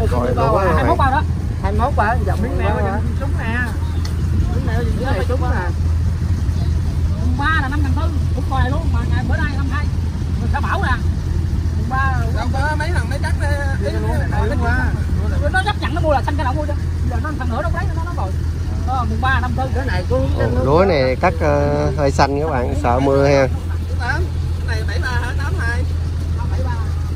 Rồi lúa 21 bao đó. 21 hả? Dòng Miếng mèo trúng nè. Miếng mèo gì dưới trúng nè. Mùng 3 là 5.400, cũng coi này luôn mà ngày bữa nay 52. Mình sẽ bảo nè. Mùng 3 đâu có mấy thằng mấy cắt ý nó chấp nhận nó mua là xanh cái nào mua cho. Giờ nó thằng nữa đâu lấy nó rồi. Mùng 3 54 cái này có lúa này cắt hơi xanh các bạn, sợ mưa ha. cái này 73 hả? 82. 73.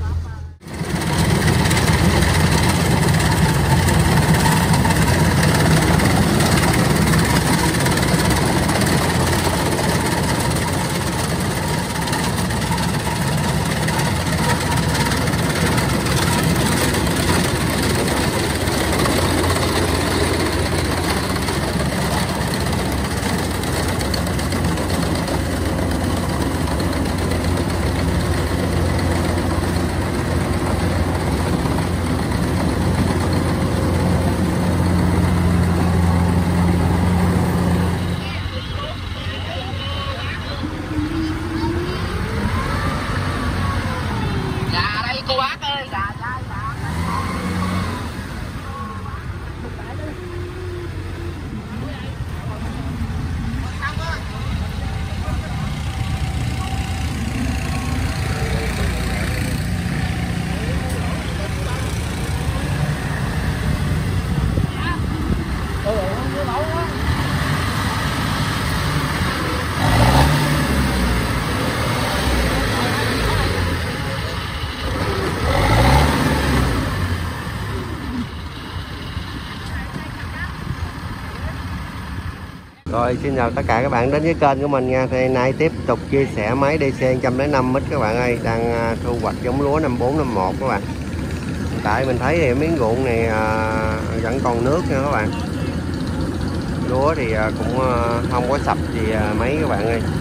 Rồi xin chào tất cả các bạn đến với kênh của mình nha. Thì nay tiếp tục chia sẻ máy DC 105 mít các bạn ơi, đang thu hoạch giống lúa 54 51 các bạn. Hiện tại mình thấy thì miếng ruộng này vẫn còn nước nha các bạn. Lúa thì cũng không có sập gì mấy các bạn ơi.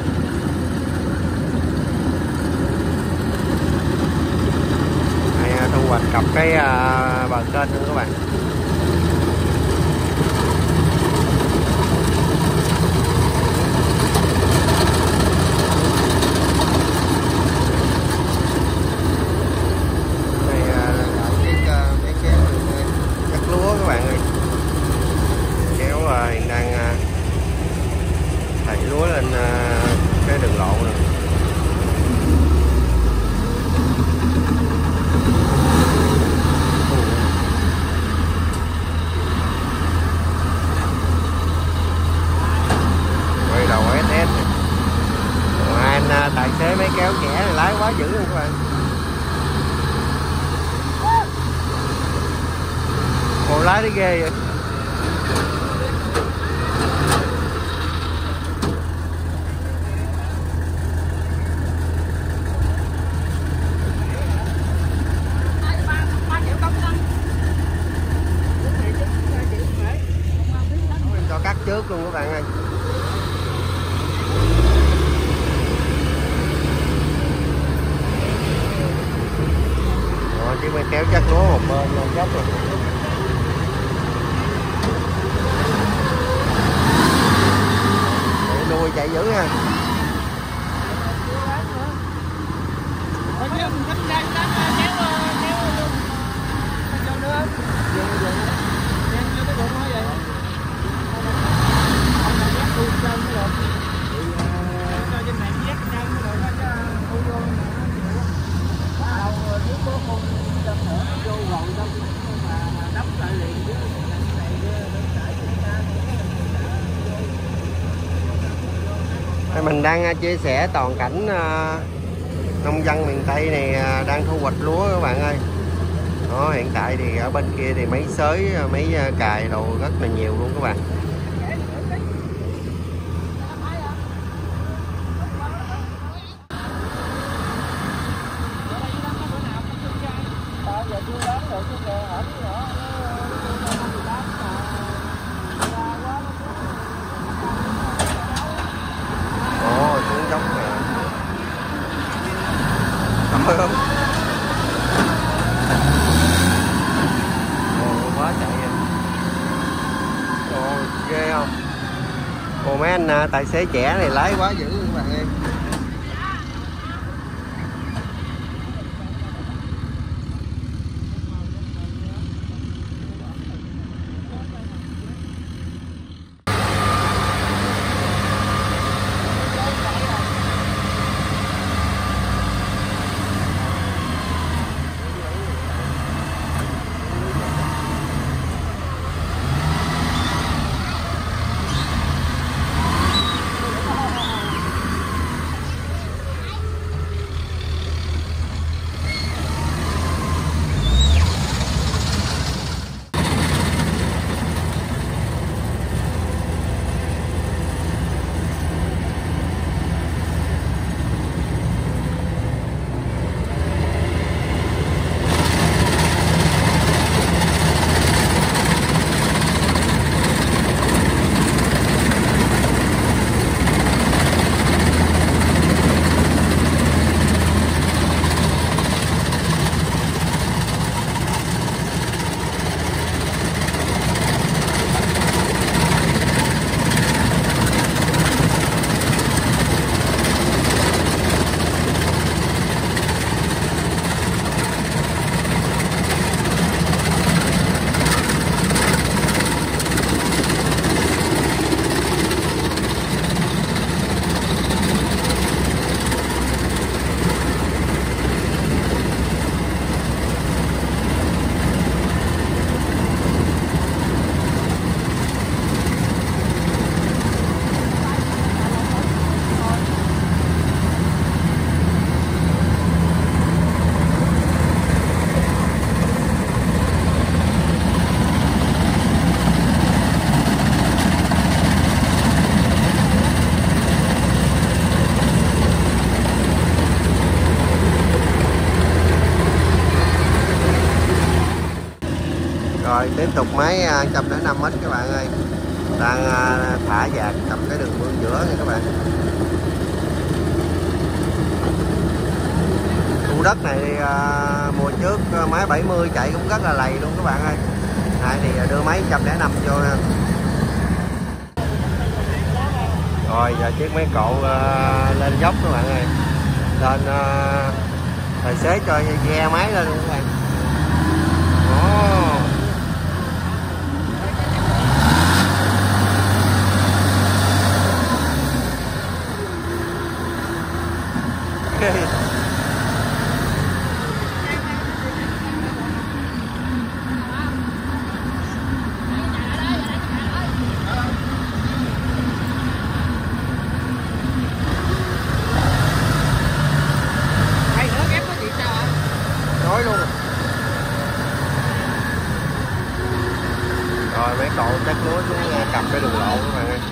Đây, thu hoạch cặp cái bờ kênh nữa các bạn. Hiện đang thảy lúa lên cái đường lộ này. Quay đầu SS. Còn hai anh tài xế máy kéo trẻ này lái quá dữ luôn các bạn. Còn lái đi ghê vậy. Cắt trước luôn các bạn ơi. Rồi chứ mới kéo chắc lúa một bên lên dốc rồi. Để đuôi chạy dữ ha. Mình đang chia sẻ toàn cảnh nông dân miền Tây này đang thu hoạch lúa các bạn ơi. Đó, hiện tại thì ở bên kia thì mấy xới, mấy cài đồ rất là nhiều luôn các bạn. Xuống dốc nè. Thôi không. Quá chạy vậy. Ồ, ghê không? Ồ, mấy anh tài xế trẻ này lái quá dữ luôn các bạn ơi. Rồi tiếp tục máy 105 mét các bạn ơi, đang thả dạt cầm cái đường mương giữa nha các bạn. Khu đất này thì, mùa trước máy 70 chạy cũng rất là lầy luôn các bạn ơi. Này thì đưa máy 105 vô nha. Rồi giờ chiếc máy cộ lên dốc các bạn ơi, lên tài xế cho ghe máy lên luôn các bạn. Nói luôn. Rồi mấy cậu chắc lúa xuống cầm cái đường lộ các bạn ơi.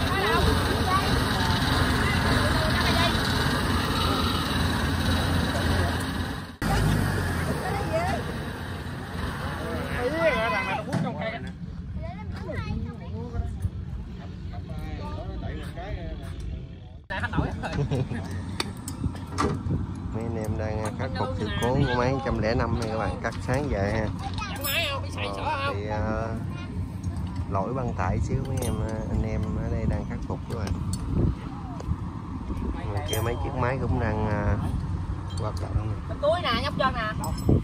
Mấy anh em đang khắc phục sự cố của máy 105 này các bạn, cắt sáng về ha. Thì lỗi băng tải xíu mấy anh em ở đây đang khắc phục các bạn. Ngoài kia mấy chiếc máy cũng đang hoạt động. Túi nè, nhóc chân nè.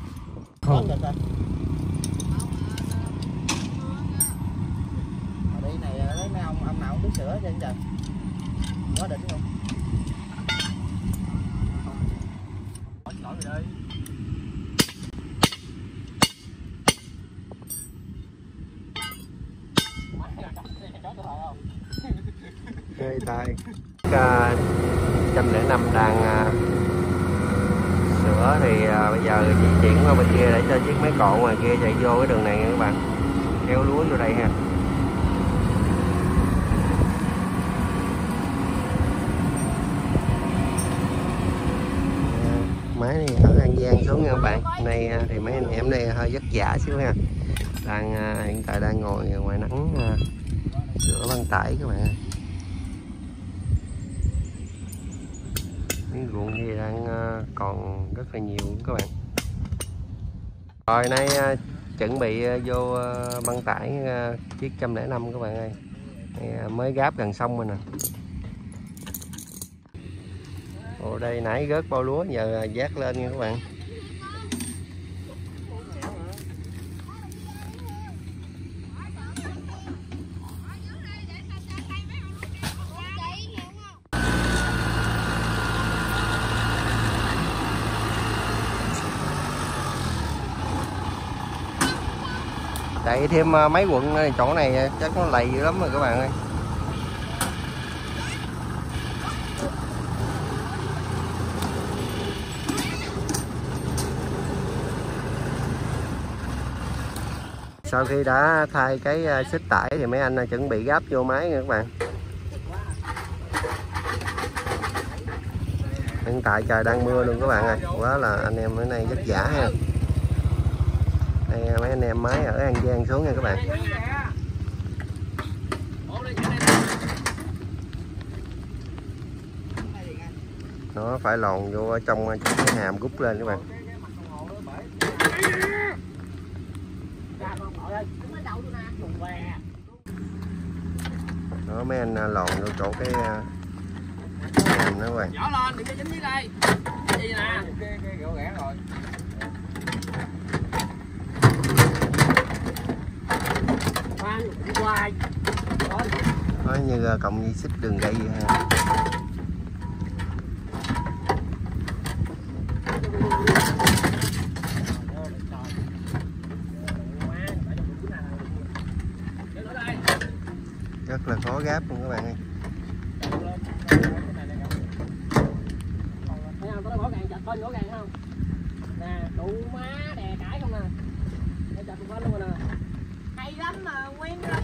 Ở đây này lấy mấy ông nào cũng biết sửa cho anh trời. Quá đỉnh luôn. Đây tay 105 đang sửa thì bây giờ di chuyển qua bên kia để cho chiếc máy cộ ngoài kia chạy vô cái đường này nha các bạn, kéo lúa vô đây ha. Máy này ở An Giang xuống nha các bạn. Nay thì mấy anh em đây hơi vất vả xíu ha, đang hiện tại đang ngồi ngoài nắng sửa băng tải các bạn ơi. Miếng ruộng thì đang còn rất là nhiều các bạn. Rồi nay chuẩn bị vô băng tải chiếc 105 các bạn ơi. Này, mới gáp gần xong rồi nè. Ồ, đây nãy rớt bao lúa giờ vác lên nha các bạn. Chạy thêm mấy quận này, chỗ này chắc nó lầy dữ lắm rồi các bạn ơi. Sau khi đã thay cái xích tải thì mấy anh chuẩn bị gáp vô máy nha các bạn. Hiện tại trời đang mưa luôn các bạn ơi, quá là anh em ở đây vất vả ha. Đây mấy anh em máy ở An Giang xuống nha các bạn. Nó phải lòn vô ở trong cái hàm rút lên các bạn. Đó mấy anh lòn vô chỗ cái hàm đó các bạn. Nhỏ lên đừng cho dính dưới đây. Gì nè. Cái gỗ ghẻ rồi. Nó như cộng dây xích đường dây vậy ha. Rất là khó gáp luôn các bạn ơi. Thấy không? Có gỗ gàng chặt bên gỗ gàng không? Nè, đủ má đè cãi không nè. Để chặt bên luôn nè. Hay lắm mà nguyên